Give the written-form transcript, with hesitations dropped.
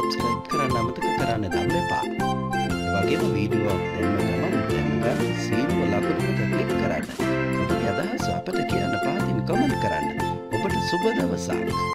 subscribe කරන්න අමතක කරන්න නම් එපා. ඒ වගේම වීඩියෝ දෙන්න ගමන් දැන් සීනුව ලකුණු මත ක්ලික් කරන්න. ඔබගේ අදහස් අපට කියන්න පාතින් කමෙන්ට් කරන්න. ඔබට සුබ දවසක්.